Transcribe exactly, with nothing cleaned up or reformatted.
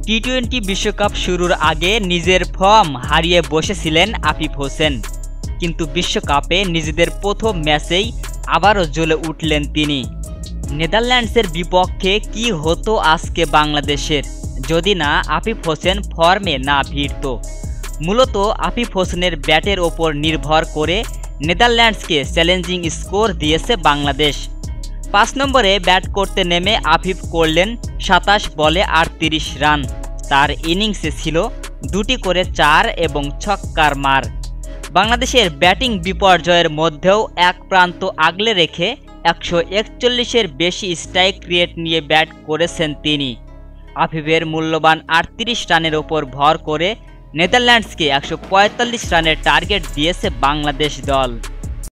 T twenty বিশ্বকাপ শুরুর আগে নিজের ফর্ম হারিয়ে বসেছিলেন আফিফ হোসেন, কিন্তু বিশ্বকাপে নিজেদের প্রথম ম্যাচেই আবারও জ্বলে উঠলেন তিনি। নেদারল্যান্ডসের বিপক্ষে কি হতো আজকে বাংলাদেশের যদি না আফিফ হোসেন ফর্মে না ভিড়ত। মূলত আফিফ হোসেনের ব্যাটের ওপর নির্ভর করে নেদারল্যান্ডসকে চ্যালেঞ্জিং স্কোর দিয়েছে বাংলাদেশ। পাঁচ নম্বরে ব্যাট করতে নেমে আফিফ করলেন সাতাশ বলে আটত্রিশ রান। তার ইনিংসে ছিল দুটি করে চার এবং ছক্কার মার। বাংলাদেশের ব্যাটিং বিপর্যয়ের মধ্যেও এক প্রান্ত আগলে রেখে একশো একচল্লিশের বেশি স্ট্রাইক রেট নিয়ে ব্যাট করেছেন তিনি। আফিফের মূল্যবান আটত্রিশ রানের ওপর ভর করে নেদারল্যান্ডসকে একশো পঁয়তাল্লিশ রানের টার্গেট দিয়েছে বাংলাদেশ দল।